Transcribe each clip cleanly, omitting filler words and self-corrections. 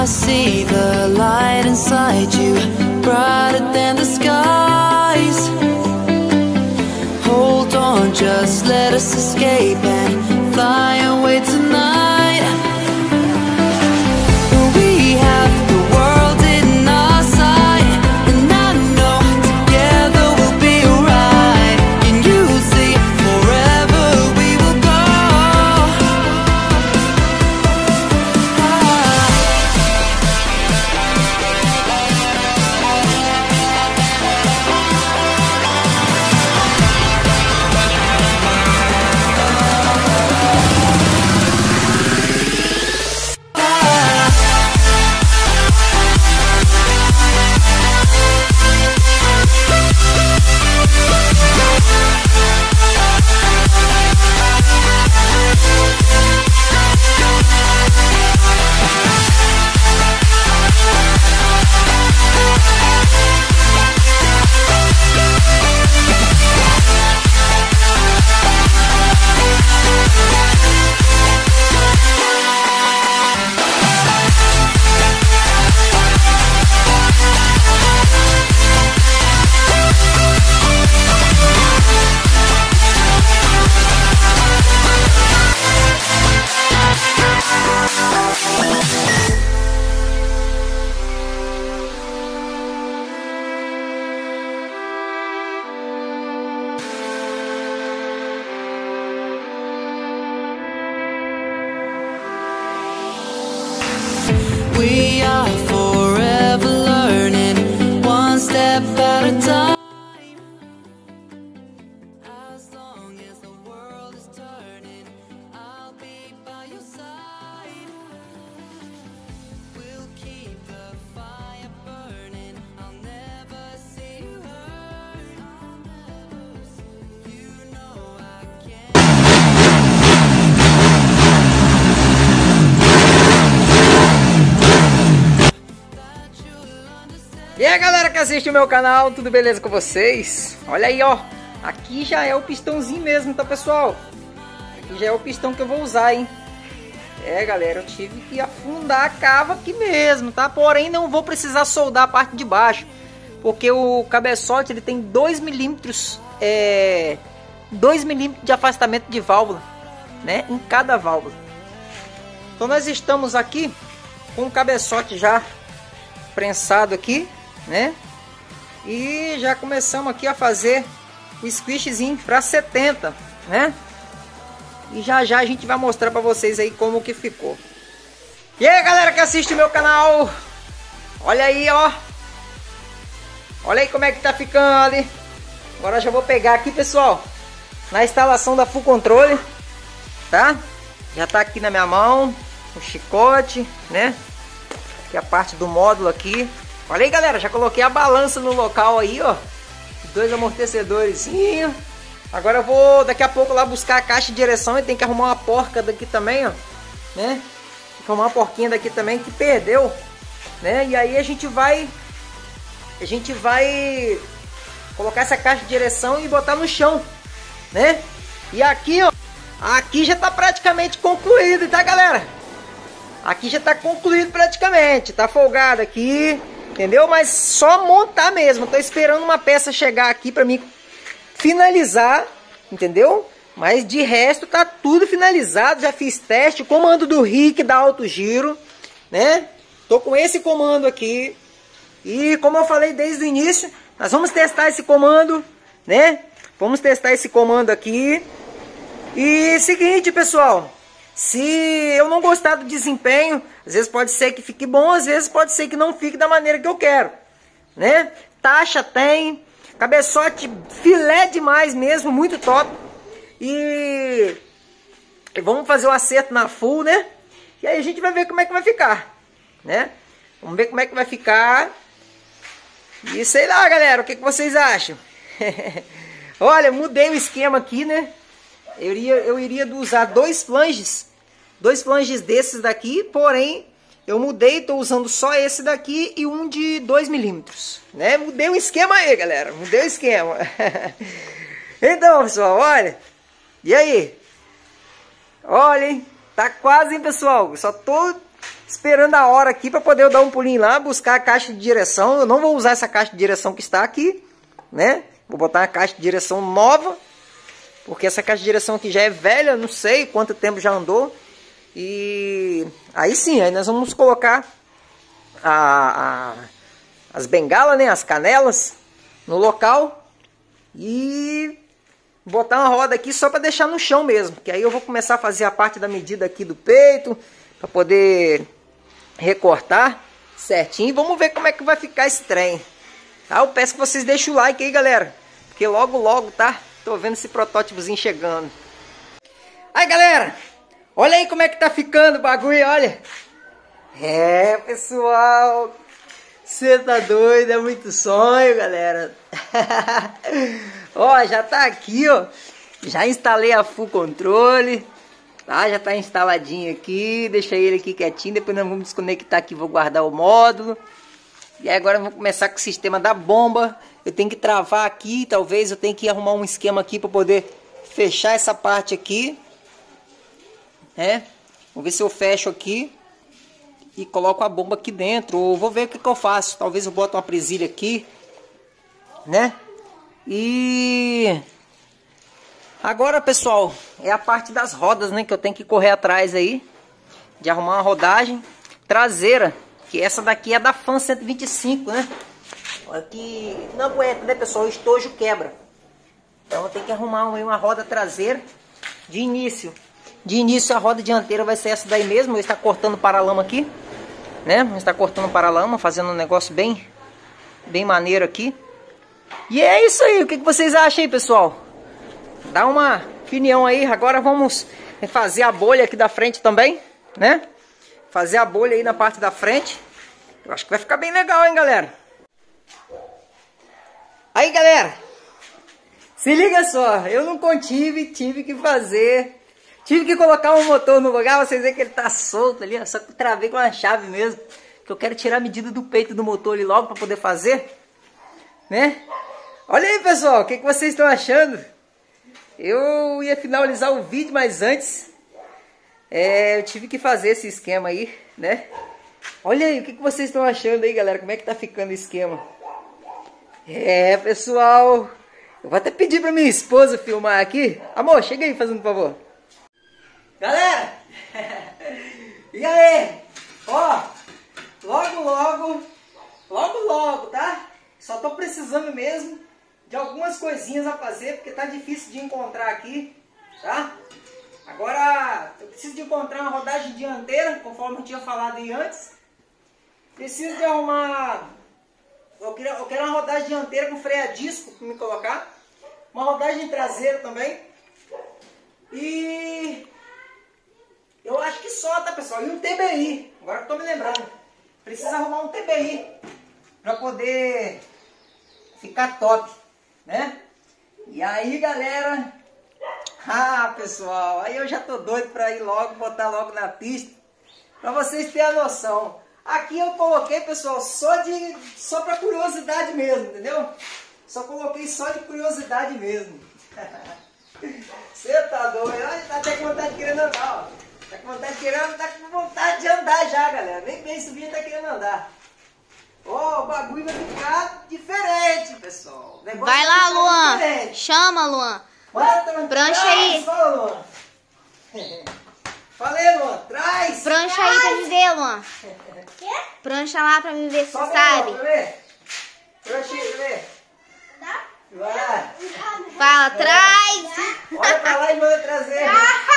see the light inside you, brighter than the skies. Hold on, just let us escape and fly away tonight. We have the world in our sight, and I know together we'll be alright. Can you see forever we will go? We are forever learning, one step at a time. As long as the world is turning, I'll be by your side. We'll keep the fire burning, I'll never see you hurt. You know I can't. E aí galera que assiste o meu canal, tudo beleza com vocês? Olha aí ó, aqui já é o pistãozinho mesmo, tá pessoal? Aqui já é o pistão que eu vou usar, hein? É galera, eu tive que afundar a cava aqui mesmo, tá? Porém não vou precisar soldar a parte de baixo, porque o cabeçote ele tem 2 milímetros, 2 milímetros de afastamento de válvula, né? Em cada válvula. Então nós estamos aqui com o cabeçote já prensado aqui, né? E já começamos aqui a fazer o squishzinho para 70, né? E já já a gente vai mostrar para vocês aí como que ficou. E aí galera que assiste o meu canal, olha aí ó, olha aí como é que tá ficando, hein? Agora eu já vou pegar aqui pessoal, na instalação da Full Controle, tá? Já tá aqui na minha mão, o chicote, né? Aqui a parte do módulo aqui. Olha aí galera, já coloquei a balança no local aí, ó. 2 amortecedores. Agora eu vou daqui a pouco lá buscar a caixa de direção e tem que arrumar uma porca daqui também, ó, né? Tem que arrumar uma porquinha daqui também que perdeu, né? E aí a gente vai colocar essa caixa de direção e botar no chão, né? E aqui, ó, aqui já tá praticamente concluído, tá galera? Aqui já tá concluído praticamente, tá folgado aqui, entendeu? Mas só montar mesmo, tô esperando uma peça chegar aqui pra mim finalizar, entendeu? Mas de resto tá tudo finalizado, já fiz teste, comando do Rick da Alto Giro, né? Tô com esse comando aqui e como eu falei desde o início, nós vamos testar esse comando, né? Vamos testar esse comando aqui. E seguinte pessoal, se eu não gostar do desempenho, às vezes pode ser que fique bom, às vezes pode ser que não fique da maneira que eu quero, né? Taxa tem, cabeçote filé demais mesmo, muito top. E vamos fazer o acerto na full, né? E aí a gente vai ver como é que vai ficar, né? Vamos ver como é que vai ficar. E sei lá, galera, o que vocês acham? Olha, mudei o esquema aqui, né? Eu iria usar 2 flanges desses daqui, porém eu mudei, tô usando só esse daqui e um de 2 milímetros, né? Mudei o esquema aí, galera, mudei o esquema. Então, pessoal, olha, e aí? Olha, hein? Tá quase, hein, pessoal? Só tô esperando a hora aqui para poder eu dar um pulinho lá, buscar a caixa de direção. Eu não vou usar essa caixa de direção que está aqui, né? Vou botar uma caixa de direção nova, porque essa caixa de direção aqui já é velha, não sei quanto tempo já andou. E aí sim, aí nós vamos colocar as bengalas, né? As canelas no local e botar uma roda aqui só para deixar no chão mesmo, que aí eu vou começar a fazer a parte da medida aqui do peito para poder recortar certinho. Vamos ver como é que vai ficar esse trem, tá? Eu peço que vocês deixem o like aí, galera, porque logo logo, tá? Tô vendo esse protótipozinho chegando. Aí, galera, olha aí como é que tá ficando o bagulho, olha. É, pessoal, você tá doido, é muito sonho, galera. Ó, já tá aqui, ó. Já instalei a full controle, tá? Já tá instaladinho aqui. Deixa ele aqui quietinho. Depois nós vamos desconectar aqui, vou guardar o módulo. E aí agora vamos começar com o sistema da bomba. Eu tenho que travar aqui, talvez eu tenha que arrumar um esquema aqui para poder fechar essa parte aqui, né? Vamos ver se eu fecho aqui e coloco a bomba aqui dentro. Ou vou ver o que eu faço. Talvez eu bote uma presilha aqui, né? E agora, pessoal, é a parte das rodas, né? Que eu tenho que correr atrás aí de arrumar uma rodagem traseira. Que essa daqui é da Fan 125, né? Aqui não aguenta, né, pessoal? O estojo quebra. Então eu tenho que arrumar uma roda traseira de início. De início a roda dianteira vai ser essa daí mesmo. Eu estou cortando paralama aqui, né? Eu estou cortando paralama, fazendo um negócio bem maneiro aqui. E é isso aí. O que vocês acham aí, pessoal? Dá uma opinião aí. Agora vamos fazer a bolha aqui da frente também, né? Fazer a bolha aí na parte da frente. Eu acho que vai ficar bem legal, hein, galera? Aí, galera, se liga só, eu não contive, tive que fazer, tive que colocar um motor no lugar. Vocês veem que ele tá solto ali, ó, só que eu travei com a chave mesmo, que eu quero tirar a medida do peito do motor ali logo para poder fazer, né? Olha aí, pessoal, o que vocês estão achando? Eu ia finalizar o vídeo, mas antes eu tive que fazer esse esquema aí, né? Olha aí, o que vocês estão achando aí, galera? Como é que tá ficando o esquema? É, pessoal, eu vou até pedir pra minha esposa filmar aqui. Amor, chega aí fazendo um favor. Galera, e aí? Ó, logo, tá? Só tô precisando mesmo de algumas coisinhas a fazer, porque tá difícil de encontrar aqui, tá? Agora, eu preciso de encontrar uma rodagem dianteira, conforme eu tinha falado aí antes. Preciso de arrumar... Eu quero uma rodagem dianteira com freio a disco para me colocar. Uma rodagem traseira também. E... eu acho que só, tá, pessoal? E um TBI. Agora que eu tô me lembrando. Precisa arrumar um TBI para poder ficar top, né? E aí, galera... ah, pessoal, aí eu já tô doido para ir logo, botar logo na pista. Para vocês terem a noção. Aqui eu coloquei, pessoal, só para curiosidade mesmo, entendeu? Só coloquei só de curiosidade mesmo. Você tá doido? Tá até com vontade de querer andar, ó. Tá com vontade de andar já, galera. Nem bem subir, tá querendo andar. Ó, o bagulho vai ficar diferente, pessoal. Vai lá, Luan. Diferente. Chama, Luan. Prancha aí. Fala, Luan. Falei, Luan, traz. Prancha aí pra me ver, Luan. Prancha lá pra me ver se você sabe. Prancha aí pra ver. Vai lá. Fala, traz. Olha pra lá e manda trazer.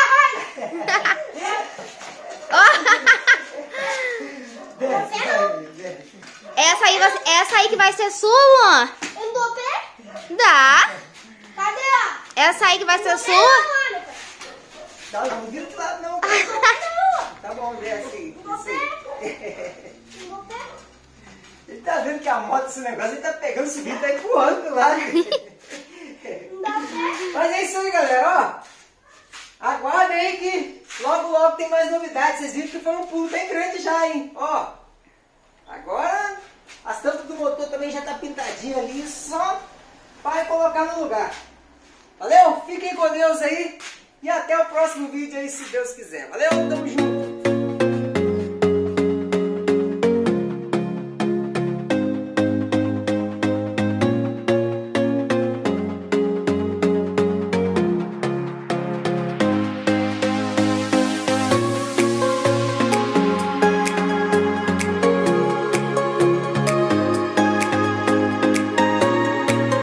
Essa aí que vai ser sua, Luan. Eu dou pé? Dá. Cadê? Essa aí que vai ser sua. Não, não vira de lado não. Tá bom, desce aí. Ele tá vendo que a moto, esse negócio, ele tá pegando, subindo, tá empurrando pro lado. Mas é isso aí, galera, ó. Aguardem aí que logo tem mais novidades. Vocês viram que foi um pulo bem grande já, hein? Ó. Agora as tampas do motor também já tá pintadinha ali, só para colocar no lugar. Valeu? Fiquem com Deus aí. E até o próximo vídeo aí, se Deus quiser. Valeu? Tamo junto.